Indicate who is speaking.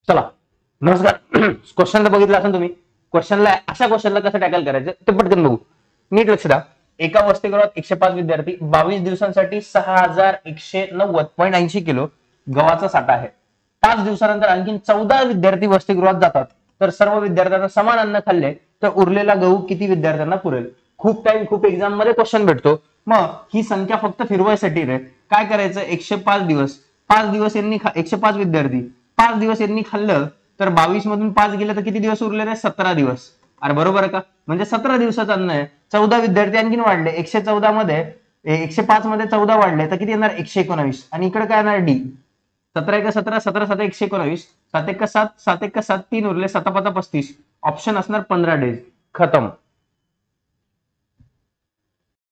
Speaker 1: चला नमस्कार. क्वेश्चनला बघितलं असेल तुम्ही. क्वेश्चनला अशा क्वेश्चनला कसं टॅकल करायचं ते पटकन बघू. नीट लक्ष द्या. एका वसतिगृहात 105 विद्यार्थी 22 दिवसांसाठी 6190.80 किलो गव्हाचा साठा आहे. 5 दिवसानंतर आणखी 14 विद्यार्थी वसतिगृहात जातात. तर सर्व विद्यार्थ्यांना समान अन्न खाल्ले तर उरलेला गहू किती विद्यार्थ्यांना पुरेल? खूप टाइम खूप एक्झाम मध्ये क्वेश्चन भेटतो. मग ही संख्या फक्त फिरवायसाठी रे. काय करायचं? 105 दिवस, 5 दिवस यांनी 105 विद्यार्थी 5 दिवस यांनी खाल्लं तर 22 मधून 5 गेले तर किती दिवस उरले रे? 17 दिवस. अरे बरोबर आहे का? म्हणजे 17 दिवसाचं अन्न आहे. 14 विद्यार्थी आणखीन वाढले. 114 मध्ये 105 मध्ये 14 वाढले तर किती येणार? 119. आणि इकडे काय येणार? डी. 17 एक 17, 17 7 119, 7 एक 7, 7 एक 7, 3 उरले, 7 5 35. ऑप्शन असणार 15 डेज. खतम.